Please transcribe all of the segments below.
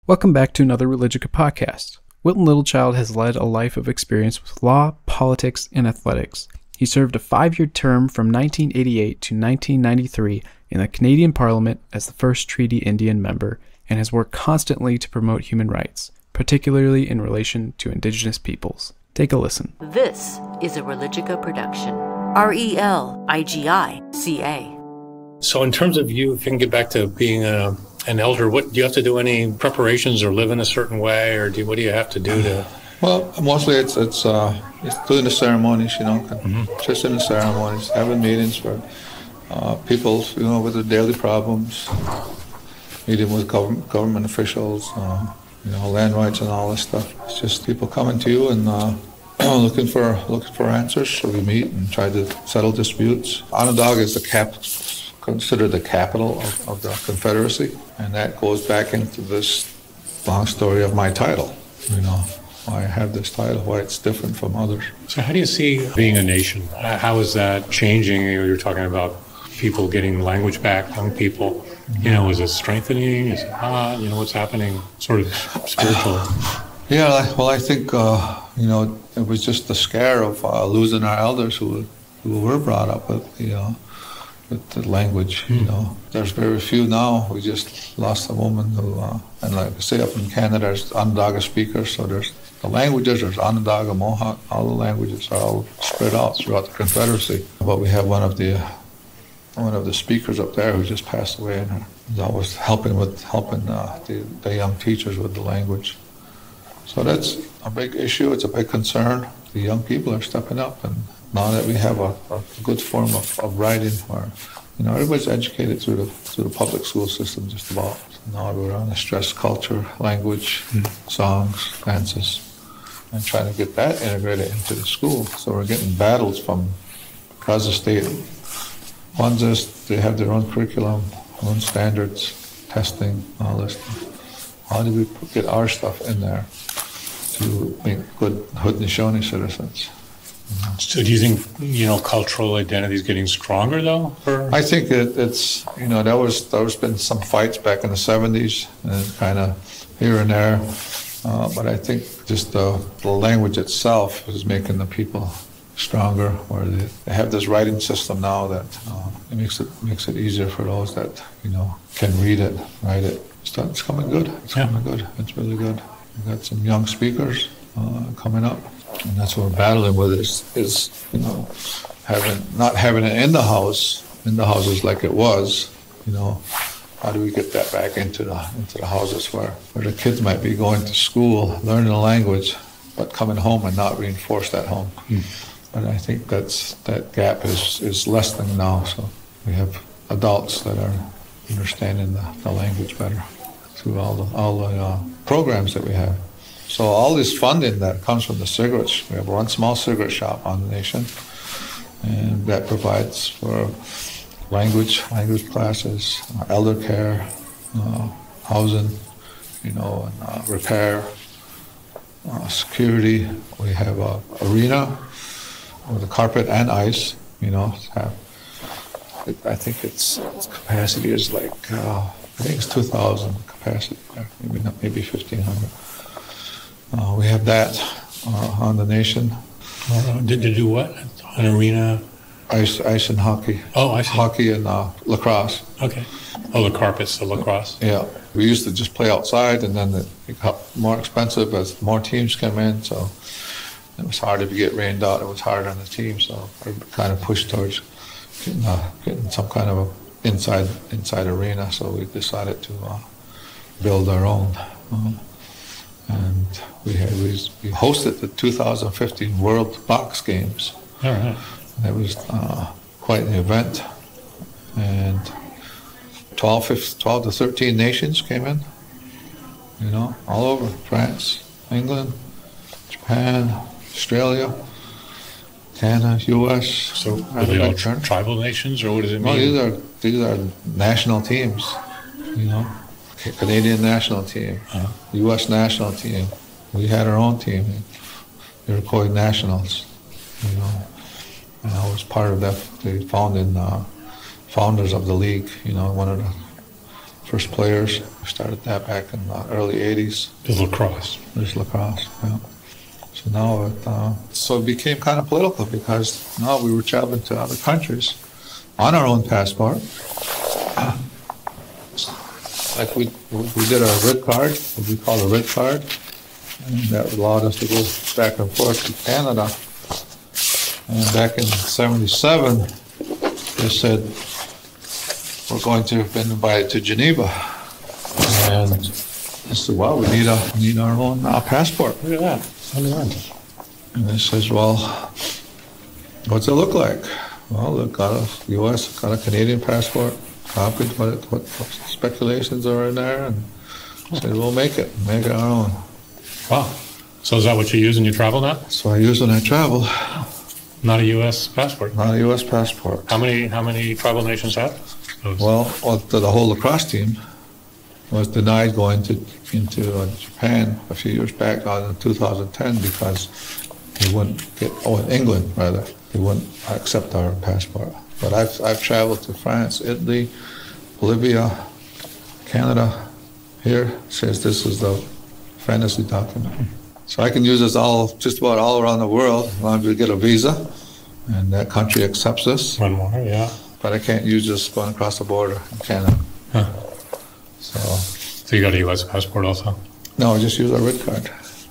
Welcome back to another Religica podcast. Wilton Littlechild has led a life of experience with law, politics, and athletics. He served a 5-year term from 1988 to 1993 in the Canadian Parliament as the first Treaty Indian member and has worked constantly to promote human rights, particularly in relation to indigenous peoples. Take a listen. This is a Religica production. Religica. So in terms of you, if you can get back to being an elder, what do you have to do? Any preparations or live in a certain way, or what do you have to do to? Well, mostly it's doing the ceremonies, just in the ceremonies, having meetings for people, with their daily problems, meeting with government officials, land rights and all this stuff. It's just people coming to you and looking for answers. So we meet and try to settle disputes. Onondaga is considered the capital of the Confederacy, and that goes back into this long story of my title, why I have this title, why it's different from others. So how do you see being a nation? How is that changing? You're talking about people getting language back, young people. Is it strengthening? Is it not? What's happening sort of spiritually? I think, it was just the scare of losing our elders who were brought up with the language, There's very few now. We just lost a woman who, and like I say, up in Canada, there's Onondaga speakers, so there's the languages, there's Onondaga, Mohawk, all the languages are all spread out throughout the Confederacy. But we have one of the speakers up there who just passed away, and is always helping the young teachers with the language. So that's a big issue, it's a big concern. The young people are stepping up, and now that we have a good form of writing where, everybody's educated through the public school system just about. Now we're on to stress culture, language, songs, dances, and trying to get that integrated into the school. So we're getting battles from across the state. One's just, they have their own curriculum, own standards, testing, all this stuff. How do we get our stuff in there to make good Haudenosaunee citizens? So do you think, cultural identity is getting stronger, though? I think it's, there's been some fights back in the 70s and kind of here and there. But I think just the language itself is making the people stronger, where they have this writing system now that it makes it easier for those that, can read it, write it. It's coming good. Coming good. It's really good. We've got some young speakers coming up. And that's what we're battling with is not having it in the houses like it was, how do we get that back into the houses where the kids might be going to school, learning the language, but coming home and not reinforced at home. But I think that gap is lessening now, so we have adults that are understanding the language better through all the programs that we have. So all this funding that comes from the cigarettes, we have one small cigarette shop on the nation, and that provides for language arrangements, elder care, housing, and repair, security. We have an arena with a carpet and ice. I think its capacity is like I think it's 2,000 capacity, maybe 1,500. We have that on the nation. Did you do what? An arena? Ice and hockey. Oh, I see. Hockey and lacrosse. Okay. Oh, the carpets, the lacrosse. Yeah. We used to just play outside, and then it got more expensive as more teams came in, so it was hard if you get rained out. It was hard on the team, so I kind of pushed towards getting some kind of a inside arena, so we decided to build our own. And we hosted the 2015 World Box Games. All right. That was quite an event, and 12 to 13 nations came in, all over, France, England, Japan, Australia, Canada, U.S. So are they all tribal nations, or what does it mean? No, these are national teams, Canadian national team, U.S. national team. We had our own team, Iroquois Nationals, And I was part of that, the founders of the league, one of first players. We started that back in the early 80s. Just lacrosse. Just lacrosse, yeah. So now it became kind of political because now we were traveling to other countries on our own passport. Like we did a red card, what we call a red card, and that allowed us to go back and forth to Canada. And back in '77, they said we're going to have been invited to Geneva, and I said, "Well, we need our own passport." Look at that. And they says, "Well, what's it look like?" Well, they've got a U.S., got a Canadian passport. Copied what speculations are in there, and said we'll make it our own. Wow. So is that what you use when you travel now? So I use when I travel. Not a U.S. passport? Not a U.S. passport. How many tribal nations have those? Well, the whole lacrosse team was denied going into Japan a few years back in 2010 because they wouldn't get, in England rather, they wouldn't accept our passport. But I've traveled to France, Italy, Bolivia, Canada. Here says this is the fantasy document. So I can use this just about all around the world as long as we get a visa and that country accepts us. One more, yeah. But I can't use this going across the border in Canada. Huh. So you got a U.S. passport also? No, I just use our red card.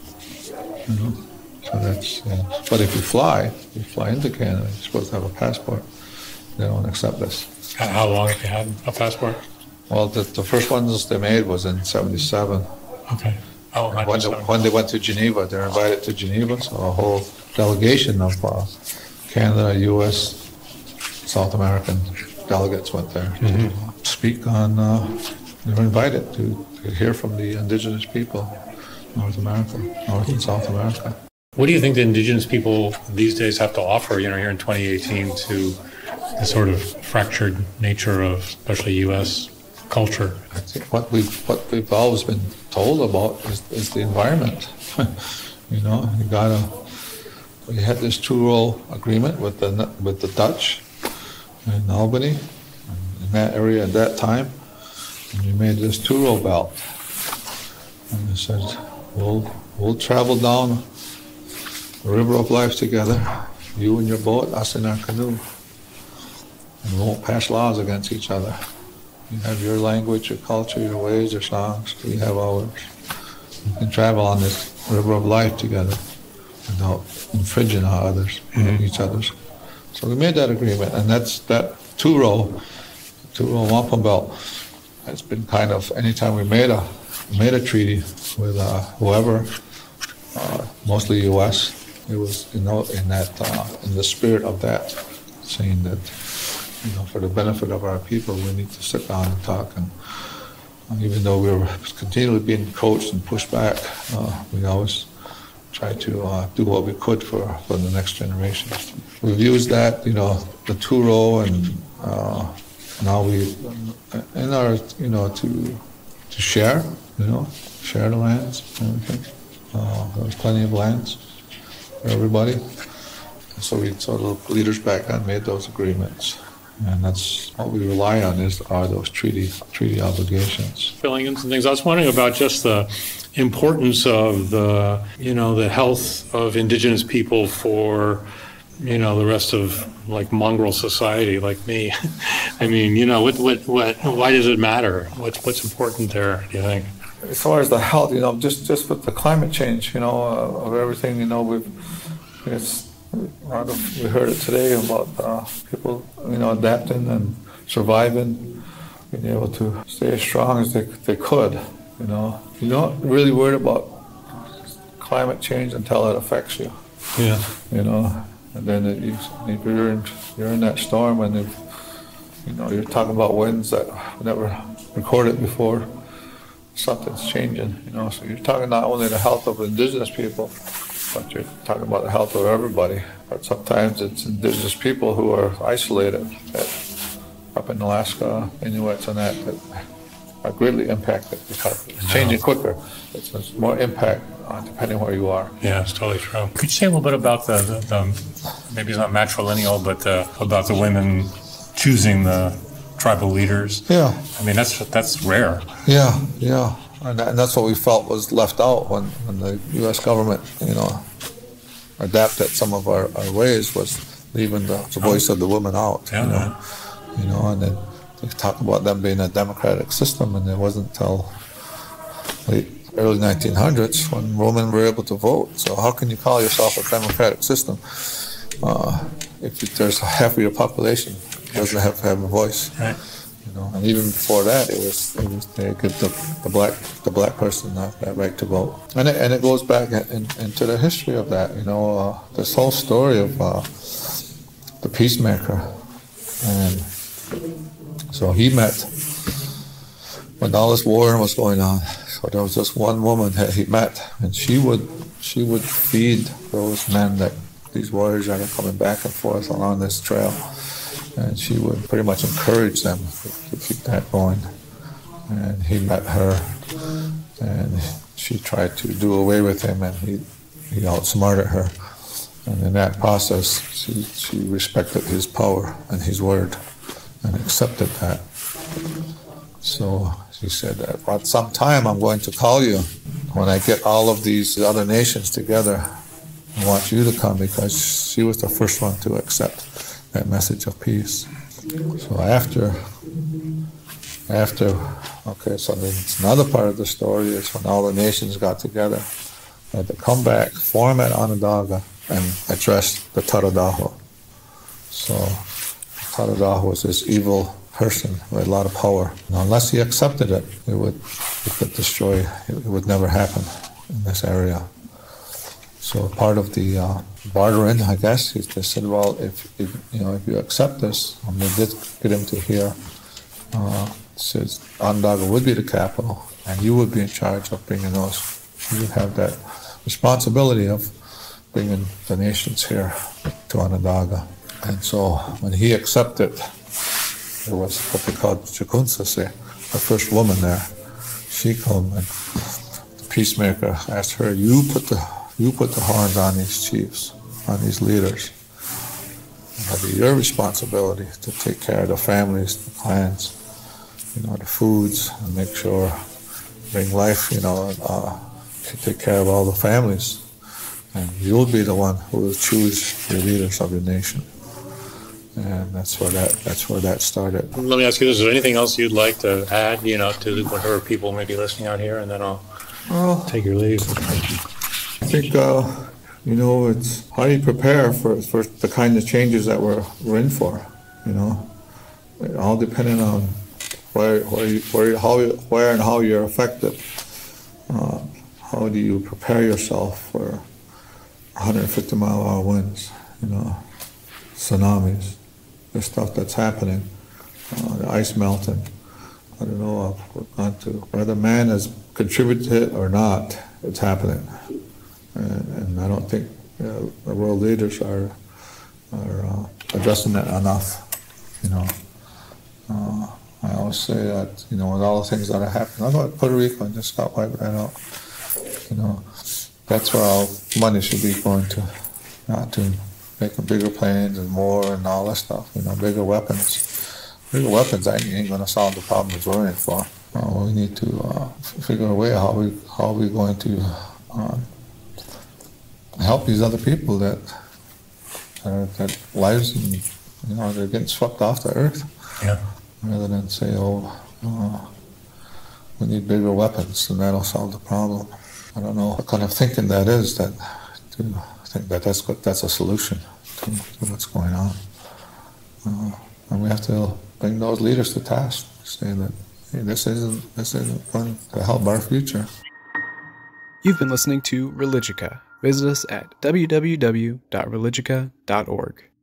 So that's. But if you fly into Canada, you're supposed to have a passport. They don't accept this. How long have you had a passport? Well, the first ones they made was in '77. Okay. Oh, when they went to Geneva, they were invited to Geneva, so a whole delegation of Canada, U.S., South American delegates went there to speak on. They were invited to hear from the indigenous people, North and South America. What do you think the indigenous people these days have to offer, here in 2018 to the sort of fractured nature of especially U.S. culture? I think what we've always been told about is the environment. We had this two-row agreement with the Dutch in Albany, in that area at that time, and we made this two-row belt. And they said, we'll travel down the river of life together, you in your boat, us in our canoe. And we won't pass laws against each other. You have your language, your culture, your ways, your songs. We have ours. We can travel on this river of life together without infringing on each other's. So we made that agreement, and that's that two-row wampum belt. It's been kind of anytime we made a treaty with whoever, mostly U.S. It was in the spirit of that, saying that. For the benefit of our people, we need to sit down and talk. And even though we were continually being coached and pushed back, we always tried to do what we could for the next generation. We've used that, the two-row, and now we, in our, to share, share the lands and everything. There's plenty of lands for everybody. So the leaders back then made those agreements. And that's what we rely on are those treaty obligations. Filling in some things. I was wondering about just the importance of the health of indigenous people for, the rest of like mongrel society like me. I mean, why does it matter? What's important there, do you think? As far as the health, just with the climate change, of everything, we heard it today about people, adapting and surviving, being able to stay as strong as they could. You're not really worried about climate change until it affects you. Yeah. And then if you're in that storm, and you're talking about winds that we never recorded before. Something's changing. So you're talking not only the health of indigenous people, but you're talking about the health of everybody. But sometimes it's indigenous people who are isolated, up in Alaska, Inuits and that are greatly impacted because it's changing quicker. It's more impact depending where you are. Yeah, it's totally true. Could you say a little bit about the maybe it's not matrilineal, but about the women choosing the tribal leaders. Yeah. I mean, that's rare. Yeah, yeah. And that's what we felt was left out when the U.S. government, adapted some of our ways, was leaving the voice of the woman out. Yeah, and then they talk about them being a democratic system, and it wasn't until early 1900s when women were able to vote. So how can you call yourself a democratic system if there's half of your population doesn't have to have a voice? Right. And even before that, it was they give the black person that right to vote, and it goes back into the history of that. This whole story of the peacemaker, and so he met when all this war was going on. So there was just one woman that he met, and she would feed those men, these warriors that are coming back and forth along this trail. And she would pretty much encourage them to keep that going. And he met her, and she tried to do away with him, and he outsmarted her. And in that process, she respected his power and his word and accepted that. So she said, at some time I'm going to call you. When I get all of these other nations together, I want you to come, because she was the first one to accept that message of peace. So after, so then another part of the story is when all the nations got together, they had to come back, form at Onondaga, and address the Taradaho. So Taradaho was this evil person with a lot of power. And unless he accepted it, it could destroy, it would never happen in this area. So part of the bartering, I guess, they said, well, if you accept this, and they did get him to hear, says Onondaga would be the capital, and you would be in charge of bringing those. You would have that responsibility of bringing the nations here to Onondaga. And so when he accepted, there was what they called Chukunsase, the first woman there. She came, and the peacemaker asked her, you put the horns on these chiefs, on these leaders. It'll be your responsibility to take care of the families, the clans, the foods, and make sure, bring life, take care of all the families. And you'll be the one who will choose the leaders of your nation. And that's where that started. Let me ask you this: is there anything else you'd like to add, to whatever people may be listening out here, and then I'll take your leave. I think, it's how do you prepare for the kind of changes that we're in for, all depending on where and how you're affected. How do you prepare yourself for 150-mile-an-hour winds, tsunamis, the stuff that's happening, the ice melting. I don't know whether man has contributed or not, it's happening. And I don't think the world leaders are addressing that enough. I always say that with all the things that are happening. I go to Puerto Rico and just got wiped right out. That's where all money should be going to, not to making bigger planes and more and all that stuff. Bigger weapons. Bigger weapons ain't going to solve the problems we're in for. We need to figure a way how we going to help these other people that lives and they're getting swept off the earth. Yeah. Rather than say, we need bigger weapons and that'll solve the problem. I don't know what kind of thinking that is to think that's a solution to what's going on. And we have to bring those leaders to task, saying that hey, this isn't going to help our future. You've been listening to Religica. Visit us at www.religica.org.